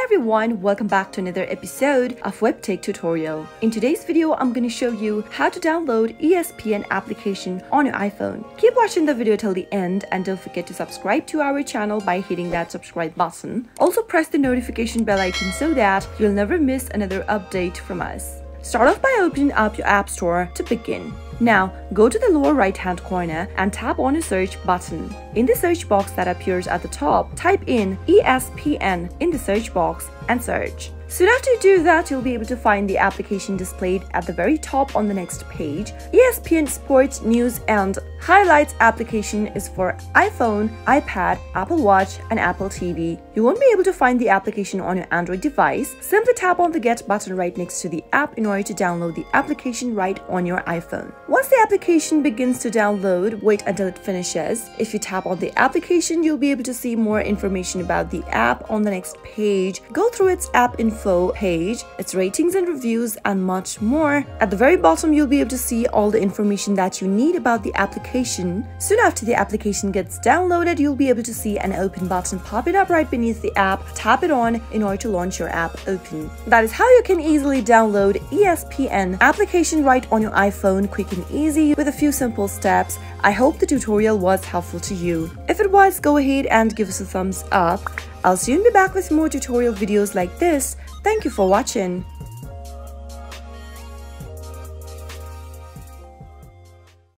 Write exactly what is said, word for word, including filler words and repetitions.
Hi everyone, welcome back to another episode of Webtech Tutorial. In today's video, I'm going to show you how to download E S P N application on your iPhone. Keep watching the video till the end and don't forget to subscribe to our channel by hitting that subscribe button. Also press the notification bell icon so that you'll never miss another update from us. Start off by opening up your App Store to begin. Now, go to the lower right hand corner and tap on the search button. In the search box that appears at the top, type in E S P N in the search box and search. Soon after you do that, you'll be able to find the application displayed at the very top on the next page. E S P N Sports, News and Highlights application is for iPhone, iPad, Apple Watch and Apple T V. You won't be able to find the application on your Android device. Simply tap on the Get button right next to the app in order to download the application right on your iPhone. Once the application begins to download, wait until it finishes. If you tap on the application, you'll be able to see more information about the app on the next page. Go through its app info page, its ratings and reviews, and much more. At the very bottom, you'll be able to see all the information that you need about the application. Soon after the application gets downloaded, you'll be able to see an open button popping up right beneath the app. Tap it on in order to launch your app open. That is how you can easily download E S P N application right on your iPhone, quick and easy with a few simple steps. I hope the tutorial was helpful to you. If it was, go ahead and give us a thumbs up. I'll soon be back with more tutorial videos like this. Thank you for watching.